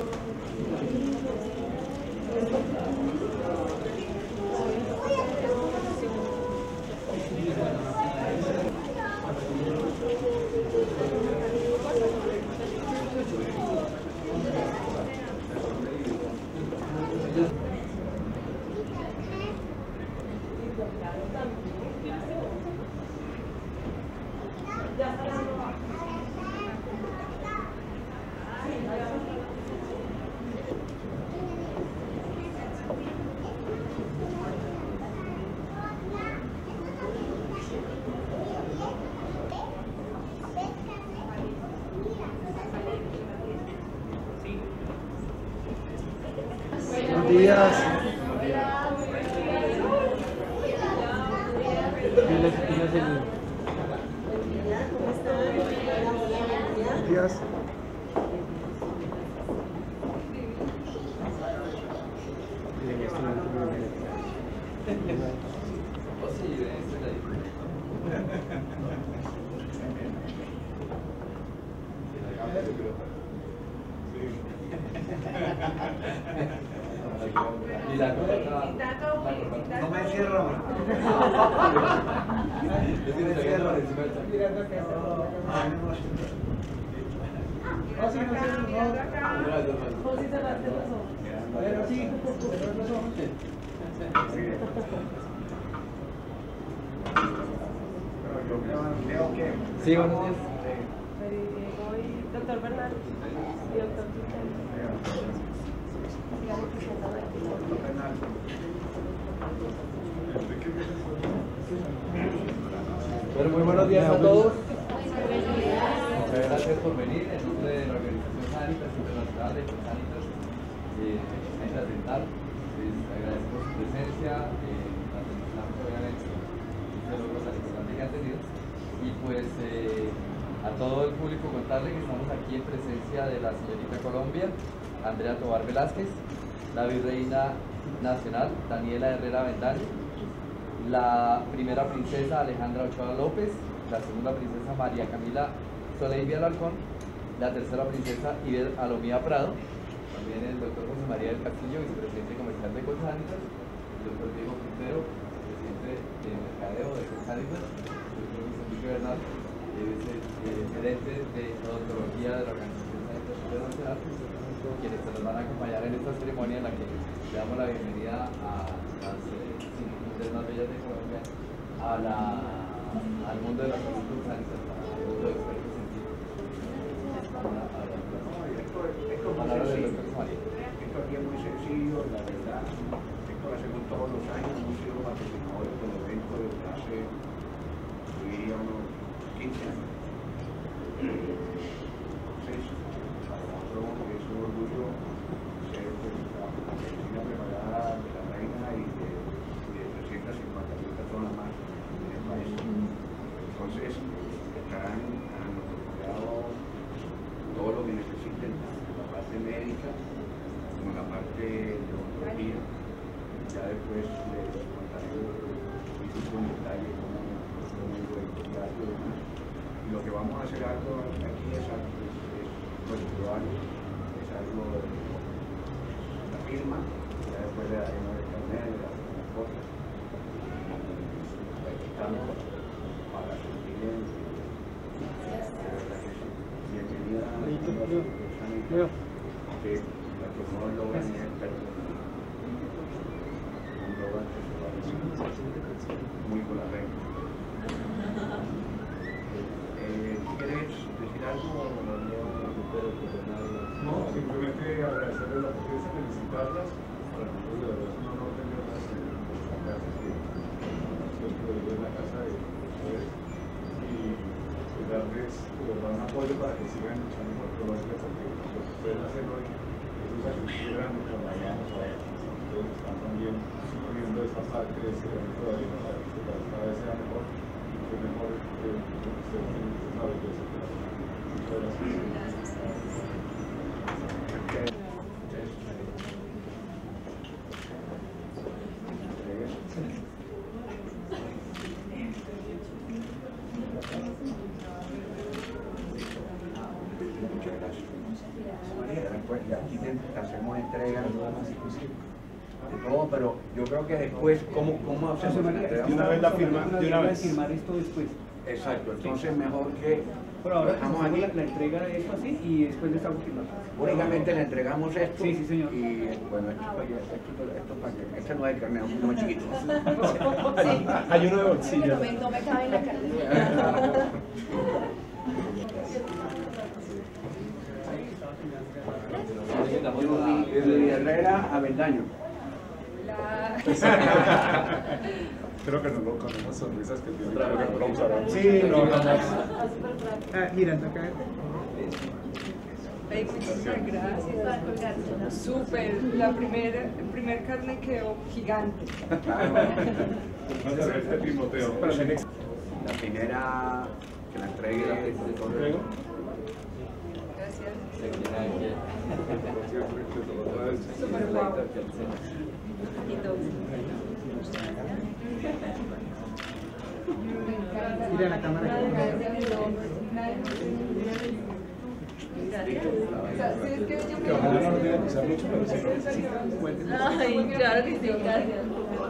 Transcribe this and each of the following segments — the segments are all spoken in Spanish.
Buenos días. Buenos días. No me cierro. Sí, buenos días. Doctor Bernal y doctor Bueno, muy buenos días a todos. Muchas gracias por venir en nombre de la Organización Sanitas Internacional de Sanitas Sanitas Dental. Les agradecemos su presencia, la atención obviamente, de los asistentes que han tenido. Y pues a todo el público contarle que estamos aquí en presencia de la señorita Colombia, Andrea Tobar Velázquez, la virreina nacional, Daniela Herrera Vendani, la primera princesa Alejandra Ochoa López, la segunda princesa María Camila Soleimia Alarcón, la tercera princesa Iber Alomía Prado, también el doctor José María del Castillo, vicepresidente comercial de Colsanitas, el doctor Diego Quintero, presidente de Mercadeo de Colsanitas, el doctor José Luis Bernal, gerente de odontología de la Organización Sanitas Internacional, quienes se nos van a acompañar en esta ceremonia en la que le damos la bienvenida a las mujeres más bellas de Colombia, al mundo de la salud sanitas, al mundo de expertos científicos. Esto aquí es muy sencillo, la verdad. Esto lo hacemos todos los años, hemos sido patrocinadores del evento desde hace, diría, unos 15 años. Entonces, para nosotros es un orgullo ser la medicina preparada de la reina y de 350.000 personas más en el país. Entonces, estarán a nuestro cuidado todo lo que necesiten, la parte médica, como la parte de odontología. Ya después les contaré en detalle cómo y demás. Y lo que vamos a hacer algo aquí es ritual, es algo de la firma, ya después le daremos el carnet, le daremos las cosas, y quitamos para sentir bienvenida a los sanitarios que no logran ni el perdón. Un logran que se va a decir muy con la reina. ¿Quieres decir algo? No, simplemente agradecerles la oportunidad, felicitarlas. Para nosotros de verdad es un honor tenerlas en nuestra casa, que es la casa de ustedes, y darles de verdad un apoyo para que sigan luchando por Colombia, porque lo que ustedes hacen hoy es una satisfacción que trabajamos ahora. Ustedes están también poniendo esta parte de ese evento de arena para que cada vez sea mejor y que mejor que ustedes tienen esta belleza. Muchas gracias. Muchas gracias. después de aquí hacemos entrega de todo, pero yo creo que después, ¿cómo hacemos la entrega? De una vez la firma, de una vez. Firmar esto después. Exacto, entonces mejor que Por ahora dejamos hacemos aquí. la entrega de esto así y después les hago firmar. Únicamente le entregamos esto. Sí, sí, señor. Y bueno, esto para que. Este no es el carnet, no es chiquito. Hay uno de bolsillo. No me cabe en la cartera. Desde Herrera a Vendaño. Creo que no lo con unas sonrisas que tiene. Creo que no lo Sí, usarán. no, Mira, acá. Muchísimas gracias. Súper. El primer carne quedó gigante. No sé, este Timoteo. Pero en ex- la primera que la entregue la ¿Luego? Gracias. Súper guapo. Y dos. Mira la cámara. Que ojalá no nos digan usar mucho, pero sí. Ay, claro que sí, gracias.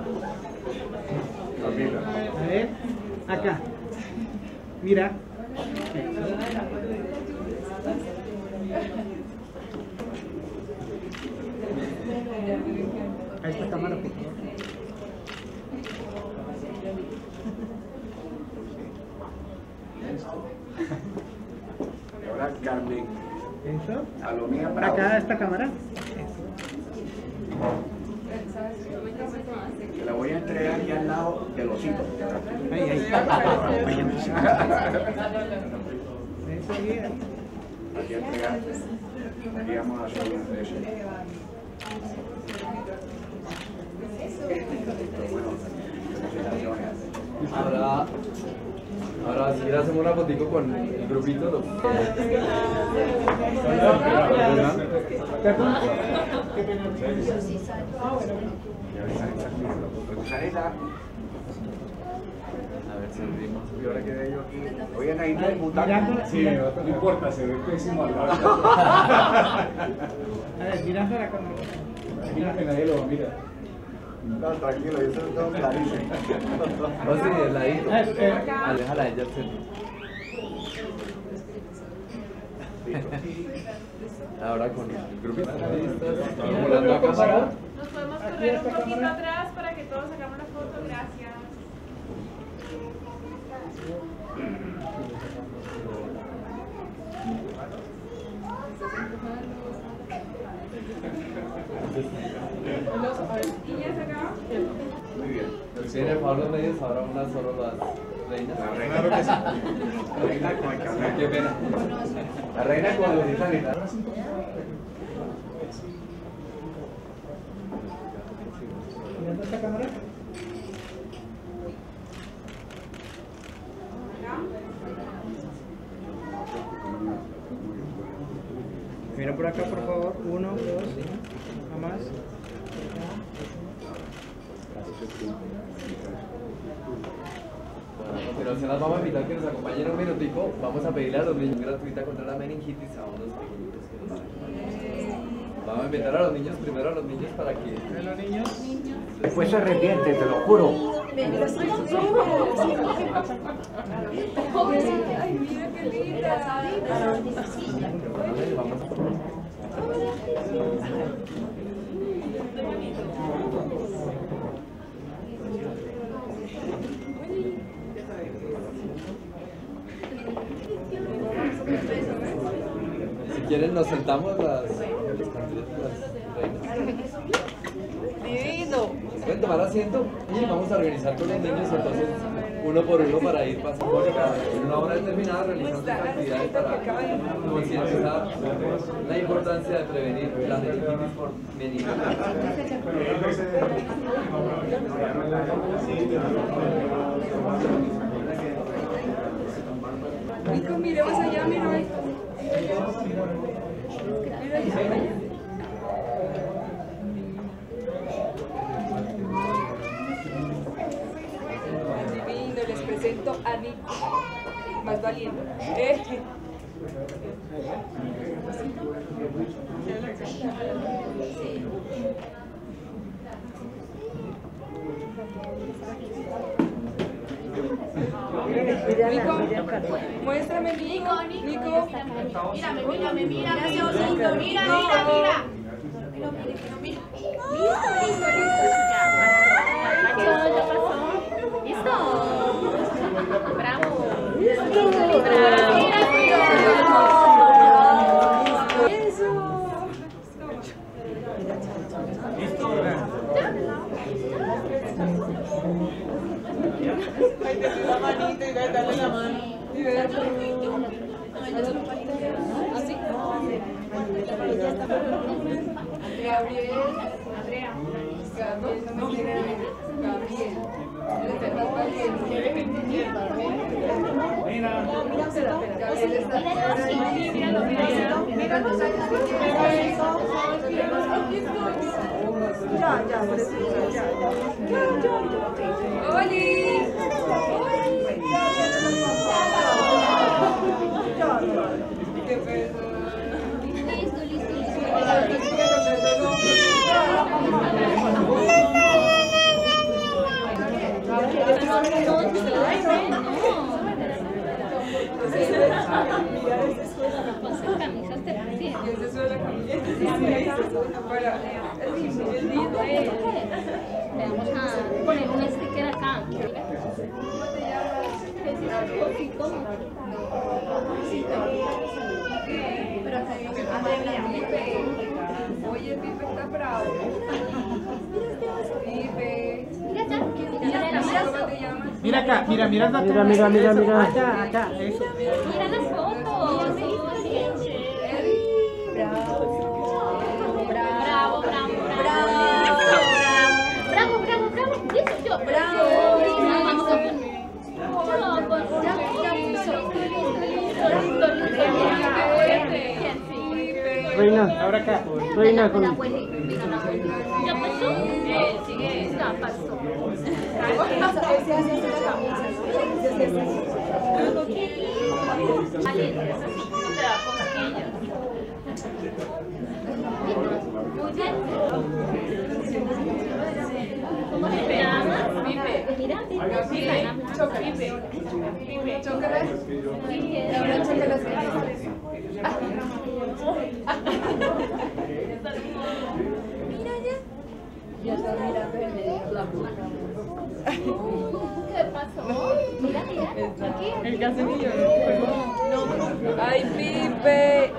Camila. A ver, acá. Mira. A esta cámara, por favor. Y ahora Carmen, Eso. a lo mía para Acá a esta cámara. que la voy a entregar aquí al lado del osito. Ahí, ahí. Eso, ahí. Aquí a entregar. Aquí vamos a hacer una de esas. Bueno, felicitaciones. Ahora si quieres hacemos una fotico con el grupito. Rosanita, A ver si abrimos. y ahora quedé yo aquí. Oye, ahí no hay Mirando. Sí, no importa, se ve pésimo al lado. A ver, mirando la cámara. Mira que nadie lo va a mirar. No, tranquilo, yo se lo tengo clarísimo. No, sí, el ladito. Aléjala a ella al centro. Ahora con el grupito. Volando a cámara. Nos podemos correr un poquito atrás para que todos hagamos la foto. Gracias. Niñas acá. Muy bien. Tiene Pablo Medios, ahora una solo las reinas. La reina, Claro que sí. la reina con el Qué carnet. pena. La reina con los sanita. Mirando esta cámara. Mira por acá, por favor. 1, 2, nada más. Bueno, a continuación las vamos a invitar que nos acompañen un minutico. Vamos a pedirle a los niños gratuita contra la meningitis a unos pequeñitos que nos acompañen. Vamos a invitar a los niños, primero a los niños para que... Los niños. Después se arrepiente, te lo juro. Ay, mira qué linda. Vamos Si quieren nos sentamos las candidatas, las reinas. Divino. Pueden tomar asiento y vamos a organizar con los niños entonces uno por uno para ir pasando en una hora determinada realizando estas actividades para concientizar la importancia de prevenir la meningitis por meningitis. Nico, miremos allá, mira esto. Mira allá. Divino, les presento a Nico, más valiente. Nico, muéstrame, Nico. Nico. Mírame, mírame, mírame, Diosito, mira, mira, mira. Ya pasó. ¿Listo? Bravo. Ay, te doy la manita y darle la mano. Y ve. ¿Así? Gabriel. Andrea. Gabriel, no me quiere. Gabriel. Mira. Gabriel está Míralo, míralo, míralo. Ya, por eso ya. ¡Oli! ¡Qué peso! Listo, listo, listo. Camisas te Y esa es la camiseta. Para el lindo. Le vamos a poner un sticker acá. Pero acá hay Pipe. Oye, Pipe está bravo. Pipe. Mira acá. ¿Cómo te llamas? Mira acá, mira. Mira. Acá, eso. Mira las fotos. Bravo, bravo, bravo. Bravo. Listo, yo. Bravo. Vamos a poner. Reina. Ahora acá. Reina con... ¿Ya pasó? Sigue. Ya pasó. Muy bien. ¿Cómo te llamas? Pipe. Mira, Pipe. Chócalas. Ahora Chócalas. Mira ya. Ya está mirando en el ¿Qué pasó? Mira. Aquí. El casenillo. No. ¡Ay, Pipe!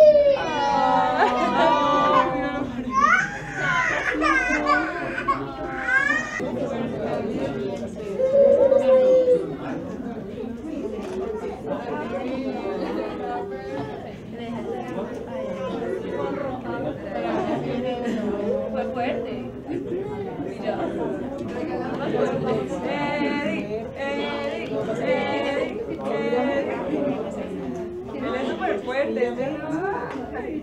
Fue fuerte. Mira. Él es súper fuerte. Ay,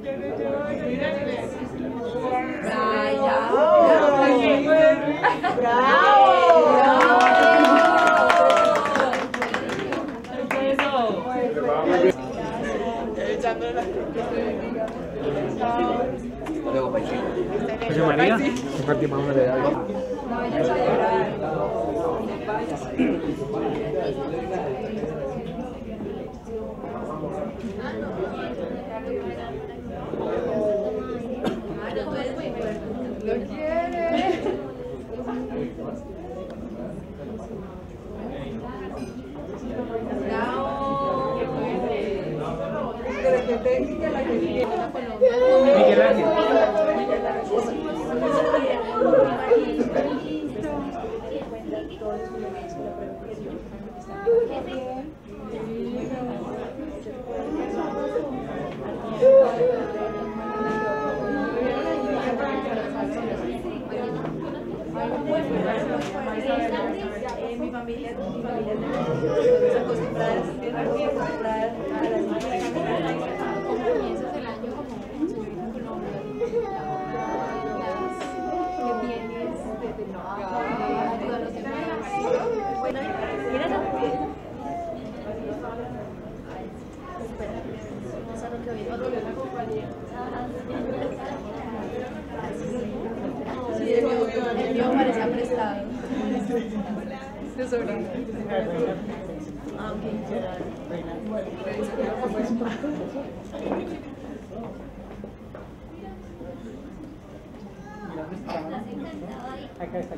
Luego, Pachito. José María. Comparte más una de algo. No vayas a llorar. Lo quiere. No. Pero que técnica la que viene. Miguel Ángel. Mi familia estamos acostumbradas a las máquinas. ¿Cómo comienzas el año como señorita Colombia? ¿Qué tienes desde todos los demás? Mira la piel. Espera. porque había otro de la compañía. Sí, el mío parecía prestado. De sobrino. Ah, ok. Acá está.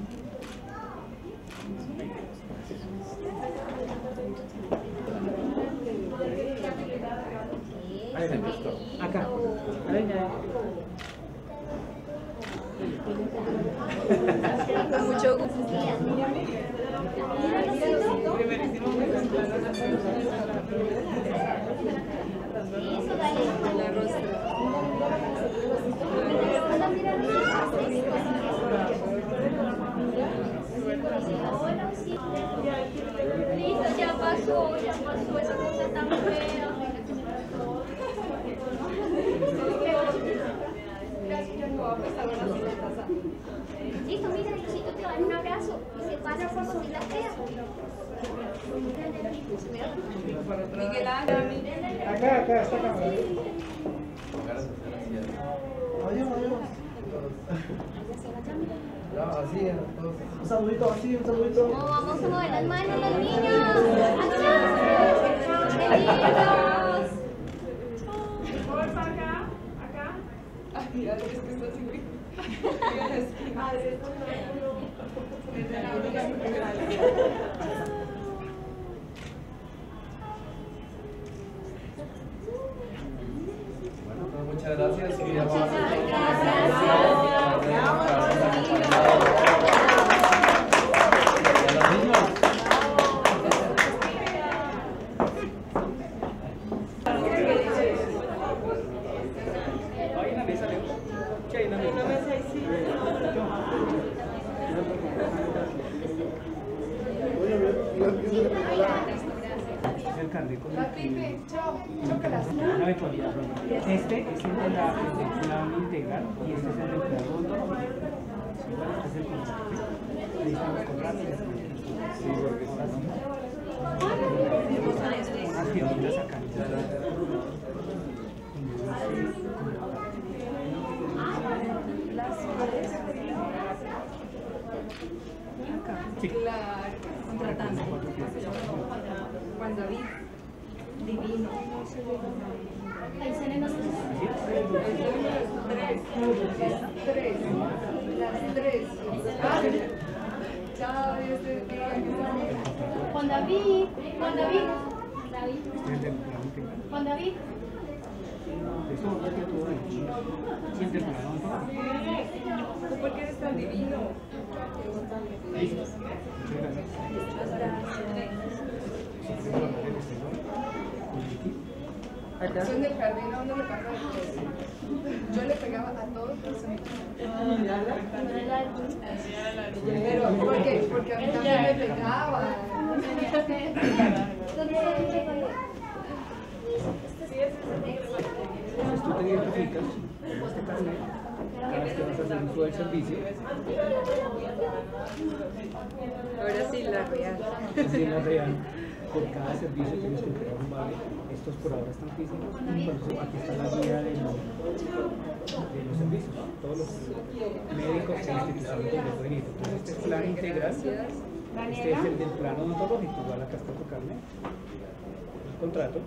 Acá. Con mucho gusto. La rostra. Listo, ya pasó esa cosa tan fea. Listo, mira, necesito te dar un abrazo y se pasa por cositas feas. Miguel Ángel. Acá, esta cámara. Un saludito así, un saludito. No, vamos a mover las manos los niños. ¡Acción! ¡Qué lindos! Voy para acá, acá. Ay, mira, es que está así muy. Bueno, pues muchas gracias. Muchas Una eventualidad. Este es el de la plan integral y este es el del plan odontológico. Este es el contrato. Ahí están los contratos. Sí, porque es así. Unas piedritas acá. Sí. Claro, contratando. Juan David. Divino. Ahí salen los Tres. Las tres. Chao, Dios te bendiga. Juan David. Este es el del plan integral. Juan David. Esto lo que todo ahí. Y el del plan odontológico. ¿Tú por qué eres tan divino? Listo. Muchas gracias. Son del jardín, a uno le pasa de todo. Yo le pegaba a todos los amigos. Pero, ¿por qué? Porque a mí también me pegaba. Entonces tú te identificas en este carnet cada vez que vas a hacer uso del servicio. Ahora sí, la real. Así en la real, por cada servicio tienes que entregar un vale. Estos por ahora están físicos. Por eso aquí está la guía de los servicios, ¿no? Todos los médicos e instituciones donde pueden ir. Entonces este es plan integral. Este es el del plan odontológico. Igual acá está tu carnet, el contrato.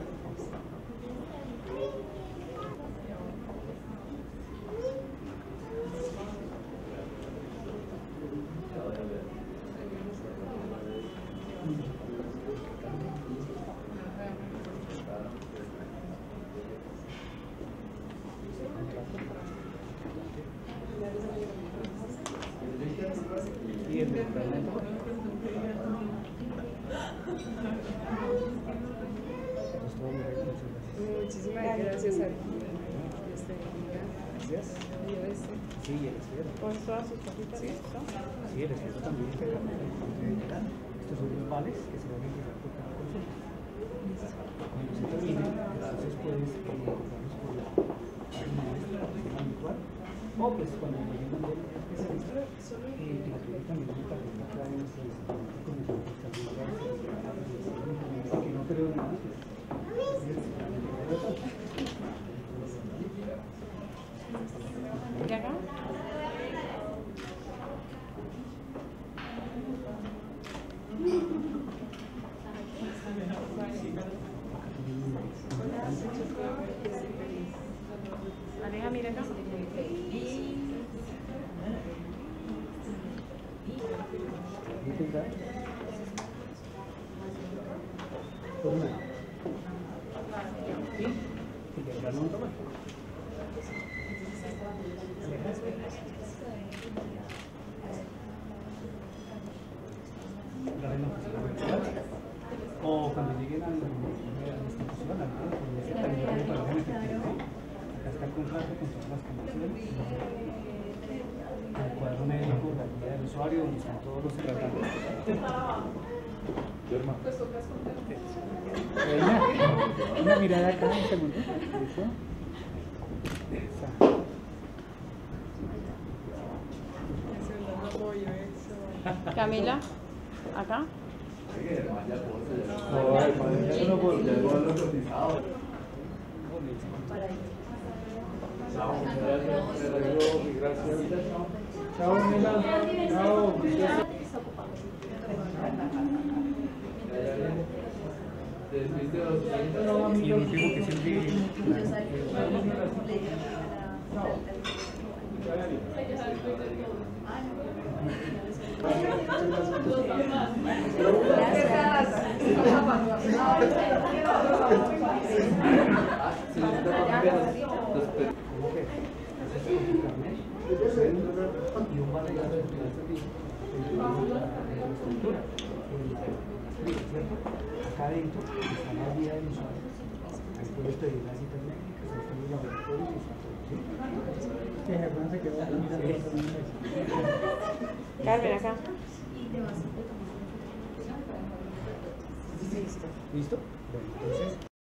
Y el del plan odontológico. Muchísimas gracias a ti. Dios te bendiga. Gracias. Dios te Sí, el esfero. Con todas sus cositas. Sí, el esfero también es el carnet. Estos son los vales que se van a entregar por cada consulta. Cuando se termine, entonces puedes comprarlos por la página habitual o pues cuando lleguen donde el especialista te incluye también un carnet acá en nuestro instituto que no creo nada. Aleja, mira acá. O cuando lleguen a la institución, acá está el contrato con todas las condiciones, el cuadro médico, la guía del usuario, donde están todos los tratamientos. Una mirada acá, un segundo. ¿Listo? Camila, acá. Chao, Mila. Chao. Y el último que es el de... y un vale de la estructura. Acá adentro está la guía del usuario. Ahí puedes pedir las citas médicas, ahí están los laboratorios y está todo. Que Germán se quedó mirando. Carmen, acá. ¿Listo? Bueno, entonces...